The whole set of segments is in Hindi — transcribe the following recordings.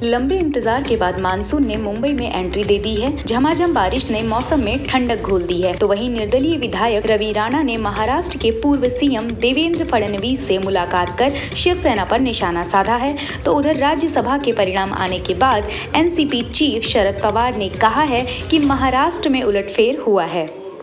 लंबे इंतजार के बाद मानसून ने मुंबई में एंट्री दे दी है। झमाझम बारिश ने मौसम में ठंडक घोल दी है। तो वहीं निर्दलीय विधायक रवि राणा ने महाराष्ट्र के पूर्व सीएम देवेंद्र फडणवीस से मुलाकात कर शिवसेना पर निशाना साधा है। तो उधर राज्यसभा के परिणाम आने के बाद एनसीपी चीफ शरद पवार ने कहा है कि महाराष्ट्र में उलटफेर हुआ है।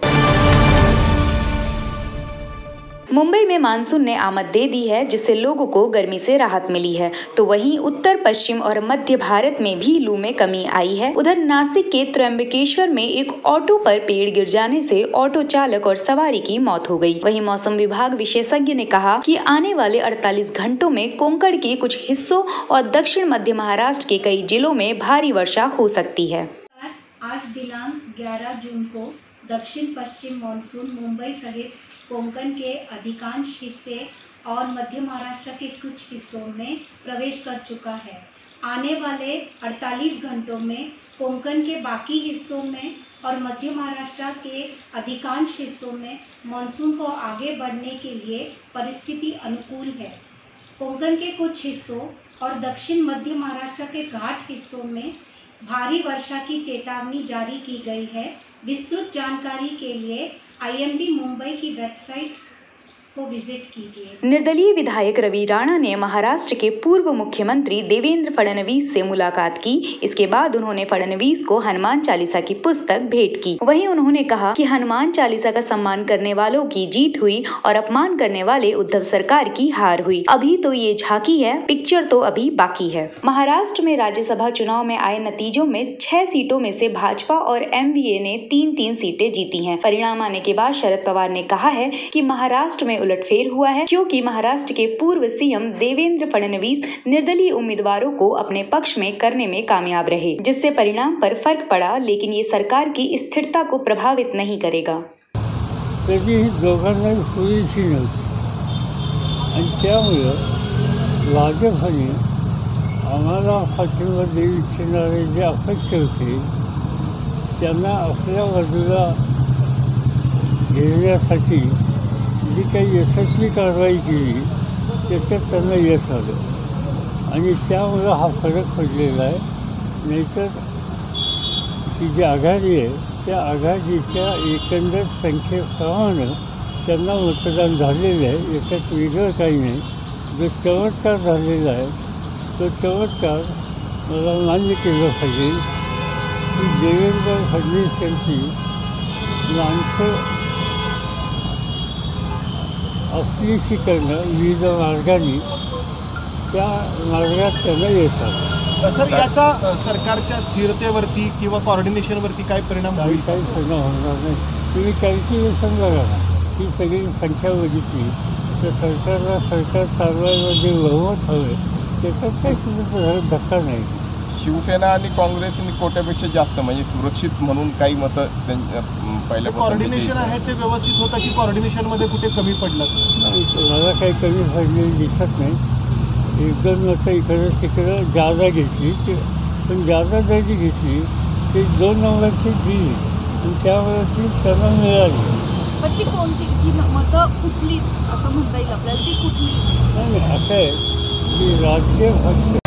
मुंबई में मानसून ने आमद दे दी है, जिससे लोगों को गर्मी से राहत मिली है। तो वहीं उत्तर पश्चिम और मध्य भारत में भी लू में कमी आई है। उधर नासिक के त्र्यंबकेश्वर में एक ऑटो पर पेड़ गिर जाने से ऑटो चालक और सवारी की मौत हो गई। वहीं मौसम विभाग विशेषज्ञ ने कहा कि आने वाले 48 घंटों में कोंकण के कुछ हिस्सों और दक्षिण मध्य महाराष्ट्र के कई जिलों में भारी वर्षा हो सकती है। आज दिनांक 11 जून को दक्षिण पश्चिम मानसून मुंबई सहित कोंकण के अधिकांश हिस्से और मध्य महाराष्ट्र के कुछ हिस्सों में प्रवेश कर चुका है। आने वाले 48 घंटों में कोंकण के बाकी हिस्सों में और मध्य महाराष्ट्र के अधिकांश हिस्सों में मानसून को आगे बढ़ने के लिए परिस्थिति अनुकूल है। कोंकण के कुछ हिस्सों और दक्षिण मध्य महाराष्ट्र के घाट हिस्सों में भारी वर्षा की चेतावनी जारी की गई है। विस्तृत जानकारी के लिए IMD मुंबई की वेबसाइट को विजिट कीजिए। निर्दलीय विधायक रवि राणा ने महाराष्ट्र के पूर्व मुख्यमंत्री देवेंद्र फडणवीस से मुलाकात की। इसके बाद उन्होंने फडणवीस को हनुमान चालीसा की पुस्तक भेंट की। वहीं उन्होंने कहा कि हनुमान चालीसा का सम्मान करने वालों की जीत हुई और अपमान करने वाले उद्धव सरकार की हार हुई। अभी तो ये झांकी है, पिक्चर तो अभी बाकी है। महाराष्ट्र में राज्यसभा चुनाव में आए नतीजों में 6 सीटों में से भाजपा और MVA ने 3-3 सीटें जीती हैं। परिणाम आने के बाद शरद पवार ने कहा है कि महाराष्ट्र में उलटफेर हुआ है, क्योंकि महाराष्ट्र के पूर्व सीएम देवेंद्र फडणवीस निर्दलीय उम्मीदवारों को अपने पक्ष में करने में कामयाब रहे, जिससे परिणाम पर फर्क पड़ा। लेकिन ये सरकार की स्थिरता को प्रभावित नहीं करेगा। कधीही दोघांनाही पुरेशी नव्हती आणि त्यामुळे भाजपने आम्हाला पाठिंबा देऊ इच्छिणारे जे अपक्ष होते त्यांना आपल्या बाजूला घेण्यासाठी जी काही यशस्वी कारवाई केली त्याच्यात त्यांना यश आलं आणि त्यामुळं हा फरक पडलेला आहे। नाहीतर ही जी आघाडी आहे त्या आघाडीच्या एकंदर संख्येप्रमाणे त्यांना मतदान झालेलं आहे, याच्यात वेगळं काही नाही। जो चमत्कार झालेला आहे तो चमत्कार मला मान्य केलं पाहिजे की देवेंद्र फडणवीस यांची माणसं आपलीशी करणं विविध मार्गाने त्या मार्गात त्यांना यश आलं। सर, याचा सरकारच्या स्थिरतेवरती किंवा कॉर्डिनेशनवरती काय परिणाम होईल? काही परिणाम होणार नाही। तुम्ही कॅल्क्युलेशन बघा ना, ही सगळी संख्या बघितली तर सरकारला सरकार चालवायमध्ये बहुमत हवे, त्याच्यात काही कुठे धक्का नाही। शिवसेना आणि काँग्रेसने कोट्यापेक्षा जास्त म्हणजे सुरक्षित म्हणून काही मतं पहिल्या कॉर्डिनेशन आहे ते व्यवस्थित होतं की कॉर्डिनेशनमध्ये कुठे कमी पडलं? मला काही कमी पडलेली दिसत नाही। एकदम मतं इकडं तिकडं जादा घेतली, पण जादा जरी घेतली ते 2 नंबरची दिली आणि त्यावरती त्यांना मिळाली। पण ती कोणती मतं फुटली असं म्हणता येईल आपल्याला? ती कुठली? नाही, असं आहे की राजकीय पक्ष